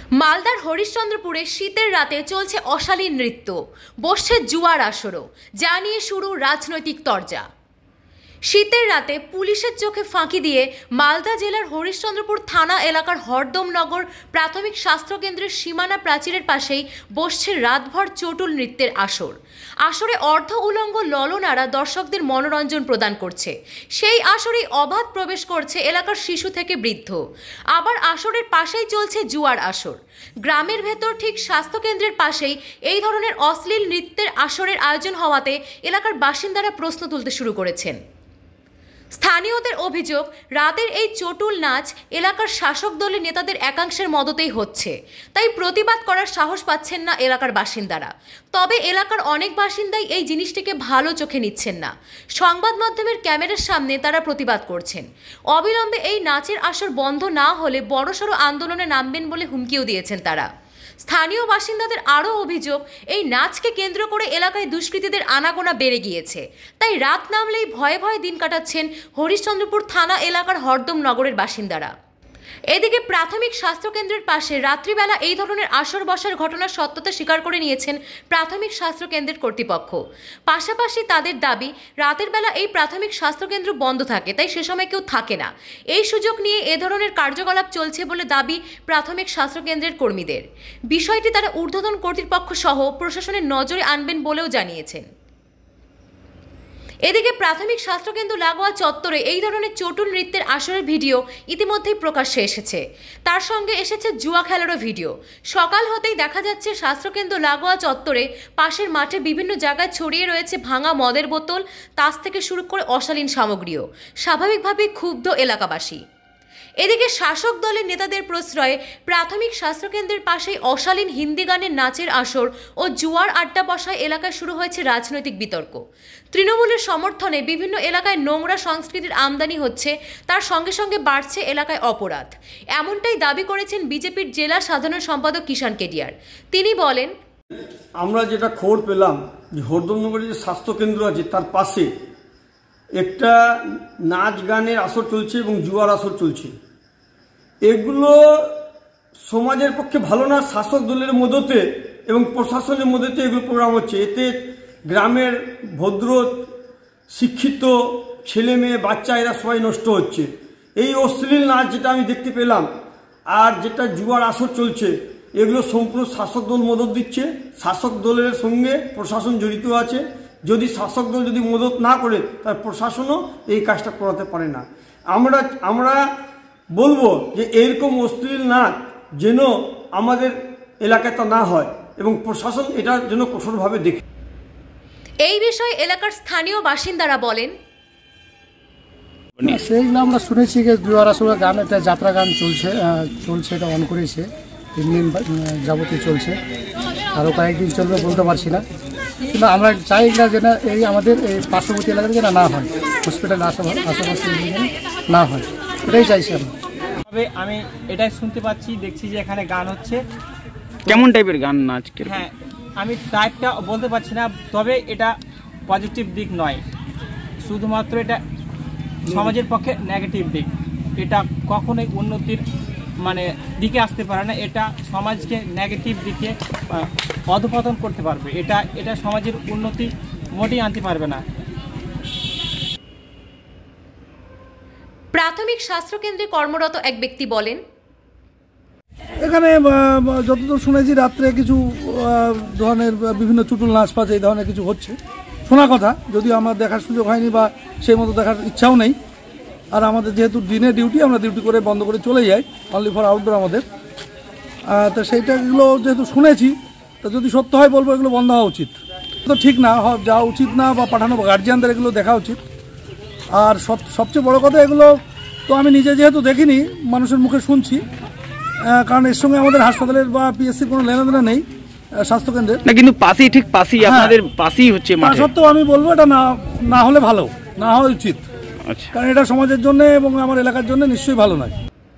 মালদার হরিশ্চন্দ্রপুরে শীতের রাতে চলছে অশালীন নৃত্য, বসছে জুয়ার আসরও, যা নিয়ে শুরু রাজনৈতিক তরজা। শীতের রাতে পুলিশের চোখে ফাঁকি দিয়ে মালদা জেলার হরিশ্চন্দ্রপুর থানা এলাকার হরদমনগর প্রাথমিক স্বাস্থ্যকেন্দ্রের সীমানা প্রাচীরের পাশেই বসছে রাতভর চটুল নৃত্যের আসর। আসরে অর্ধ উলঙ্গ ললনারা দর্শকদের মনোরঞ্জন প্রদান করছে। সেই আসরেই অবাধ প্রবেশ করছে এলাকার শিশু থেকে বৃদ্ধ। আবার আসরের পাশেই চলছে জুয়ার আসর। গ্রামের ভেতর ঠিক স্বাস্থ্যকেন্দ্রের পাশেই এই ধরনের অশ্লীল নৃত্যের আসরের আয়োজন হওয়াতে এলাকার বাসিন্দারা প্রশ্ন তুলতে শুরু করেছেন। স্থানীয়দের অভিযোগ, রাতের এই চটুল নাচ এলাকার শাসক দলের নেতাদের একাংশের মদতেই হচ্ছে, তাই প্রতিবাদ করার সাহস পাচ্ছেন না এলাকার বাসিন্দারা। তবে এলাকার অনেক বাসিন্দাই এই জিনিসটিকে ভালো চোখে নিচ্ছেন না। সংবাদ মাধ্যমের ক্যামেরার সামনে তারা প্রতিবাদ করছেন। অবিলম্বে এই নাচের আসর বন্ধ না হলে বড়সড় আন্দোলনে নামবেন বলে হুমকিও দিয়েছেন তারা। স্থানীয় বাসিন্দাদের আরও অভিযোগ, এই নাচকে কেন্দ্র করে এলাকায় দুষ্কৃতীদের আনাগোনা বেড়ে গিয়েছে, তাই রাত নামলেই ভয়ে ভয়ে দিন কাটাচ্ছেন হরিশ্চন্দ্রপুর থানা এলাকার হরদমনগরের বাসিন্দারা। এদিকে প্রাথমিক স্বাস্থ্যকেন্দ্রের পাশে রাত্রিবেলা এই ধরনের আসর বসার ঘটনার সত্যতা স্বীকার করে নিয়েছেন প্রাথমিক স্বাস্থ্যকেন্দ্রের কর্তৃপক্ষ। পাশাপাশি তাদের দাবি, রাতের বেলা এই প্রাথমিক স্বাস্থ্যকেন্দ্র বন্ধ থাকে, তাই সে সময় কেউ থাকে না। এই সুযোগ নিয়ে এ ধরনের কার্যকলাপ চলছে বলে দাবি প্রাথমিক স্বাস্থ্যকেন্দ্রের কর্মীদের। বিষয়টি তারা ঊর্ধ্বতন কর্তৃপক্ষ সহ প্রশাসনের নজরে আনবেন বলেও জানিয়েছেন। এদিকে প্রাথমিক স্বাস্থ্যকেন্দ্র লাগোয়া চত্বরে এই ধরনের চটুল নৃত্যের আসরের ভিডিও ইতিমধ্যেই প্রকাশ্যে এসেছে। তার সঙ্গে এসেছে জুয়া খেলারও ভিডিও। সকাল হতেই দেখা যাচ্ছে স্বাস্থ্যকেন্দ্র লাগোয়া চত্বরে পাশের মাঠে বিভিন্ন জায়গায় ছড়িয়ে রয়েছে ভাঙা মদের বোতল, তাস থেকে শুরু করে অশালীন সামগ্রীও। স্বাভাবিকভাবেই ক্ষুব্ধ এলাকাবাসী। এদিকে শাসক দলের নেতাদের প্রশ্রয়ে প্রাথমিক স্বাস্থ্যকেন্দ্রের পাশেই অশালীন হিন্দি গানের নাচের আসর ও জুয়ার আড্ডা বসায় এলাকায় শুরু হয়েছে রাজনৈতিক বিতর্ক। তৃণমূলের সমর্থনে বিভিন্ন এলাকায় নোংরা সংস্কৃতির আমদানি হচ্ছে, তার সঙ্গে সঙ্গে বাড়ছে এলাকায় অপরাধ। এমনটাই দাবি করেছেন বিজেপির জেলা সাধারণ সম্পাদক কিষাণ কেডিয়ার। তিনি বলেন, আমরা যেটা খবর পেলাম যে হরদমনগরে যে স্বাস্থ্যকেন্দ্র আছে তার পাশে একটা নাচ গানের আসর চলছে এবং জুয়ার আসর চলছে। এগুলো সমাজের পক্ষে ভালো না। শাসক দলের মদতে এবং প্রশাসনের মদতে এগুলো প্রোগ্রাম হচ্ছে। এতে গ্রামের ভদ্র শিক্ষিত ছেলে মেয়ে বাচ্চা এরা সবাই নষ্ট হচ্ছে। এই অশ্লীল নাচ যেটা আমি দেখতে পেলাম আর যেটা জুয়ার আসর চলছে, এগুলো সম্পূর্ণ শাসক দল মদত দিচ্ছে। শাসক দলের সঙ্গে প্রশাসন জড়িত আছে। যদি শাসক দল যদি মদত না করে তার প্রশাসনও এই কাজটা করাতে পারে না। আমরা বলবো যে এরকম অশ্লীল নাচ যেন আমাদের এলাকায় তা না হয় এবং প্রশাসন এটা যেন কঠোরভাবে দেখে। এই বিষয়ে এলাকার স্থানীয় বাসিন্দারা বলেন, সেইগুলো আমরা শুনেছি যে জুয়ার আসলে গান, একটা যাত্রা গান চলছে, এটা অন করেছে 3 দিন যাবতীয় চলছে, আরও কয়েকদিন চলবে বলতে পারছি না। কিন্তু আমরা চাই না যে না এই আমাদের এই পার্শ্ববর্তী এলাকাতে যেন না হয়, হসপিটাল আশেপাশে না হয়, এটাই চাইছি আমরা। তবে আমি এটাই শুনতে পাচ্ছি, দেখছি যে এখানে গান হচ্ছে। কেমন টাইপের গান নাচ? হ্যাঁ, আমি টাইপটা বলতে পারছি না, তবে এটা পজিটিভ দিক নয়, শুধুমাত্র এটা সমাজের পক্ষে নেগেটিভ দিক। এটা কখনোই উন্নতির দিকে আসতে পারে না। এটা সমাজকে নেগেটিভ দিকে অধঃপতন করতে পারবে। এটা সমাজের উন্নতি মোটেই আনতে পারবে না। প্রাথমিক স্বাস্থ্যকেন্দ্রে কর্মরত এক ব্যক্তি বলেন, এখানে যতদূর শুনেছি রাত্রে কিছু ধরনের বিভিন্ন চুটুল নাচ ফাচ এই ধরনের কিছু হচ্ছে, শোনা কথা, যদিও আমার দেখার সুযোগ হয়নি বা সেই মতো দেখার ইচ্ছাও নেই। আর আমাদের যেহেতু দিনে ডিউটি, আমরা ডিউটি করে বন্ধ করে চলে যাই, অনলি ফর আউটডোর আমাদের। তো সেইটাগুলো যেহেতু শুনেছি, তো যদি সত্য হয় বলবো এগুলো বন্ধ হওয়া উচিত। তো ঠিক না, যাওয়া উচিত না, বা পাঠানো গার্জিয়ানদের এগুলো দেখা উচিত। আর সবচেয়ে বড় কথা, এগুলো তো আমি নিজে যেহেতু দেখিনি, মানুষের মুখে শুনছি, কারণ এর সঙ্গে আমাদের হাসপাতালের বা পিএসসির কোনো লেনাদেনা নেই স্বাস্থ্যকেন্দ্রের না, কিন্তু পাশেই, ঠিক পাশেই, আপনাদের পাশেই হচ্ছে। তা সত্ত্বেও আমি বলবো এটা না হলে ভালো, না হওয়া উচিত। কারণ এটা সমাজের জন্য এবং আমার এলাকার জন্য নিশ্চয়ই ভালো নয়।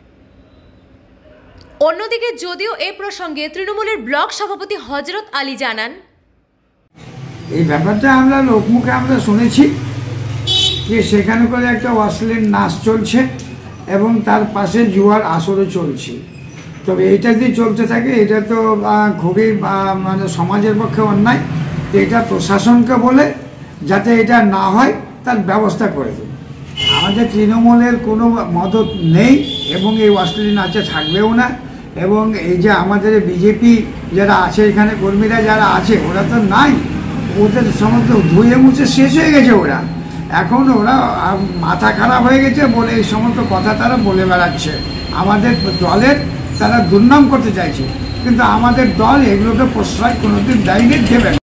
অন্যদিকে যদিও এই প্রসঙ্গে তৃণমূলের ব্লক সভাপতি হযরত আলী জানান, এই ব্যাপারটা আমরা লোকমুখে আমরা শুনেছি যে সেখানে করে একটা অশ্লীল নাচ চলছে এবং তার পাশে জুয়ার আসরও চলছে। তবে এইটা যদি চলতে থাকে এটা তো খুবই মানে সমাজের পক্ষে অন্যায়। তো এটা প্রশাসনকে বলে যাতে এটা না হয় তার ব্যবস্থা করে দেবে। আমাদের তৃণমূলের কোনো মদত নেই এবং এই অশ্লীল নাচে থাকবেও না। এবং এই যে আমাদের বিজেপি যারা আছে এখানে কর্মীরা যারা আছে ওরা তো নাই, ওদের সমস্ত ধুয়ে মুছে শেষ হয়ে গেছে। ওরা এখন ওরা মাথা খারাপ হয়ে গেছে বলে এই সমস্ত কথা তারা বলে বেড়াচ্ছে, আমাদের দলের তারা দুর্নাম করতে চাইছে। কিন্তু আমাদের দল এগুলোকে প্রশ্রয় কোনোদিন দেয়নি, দেবে না।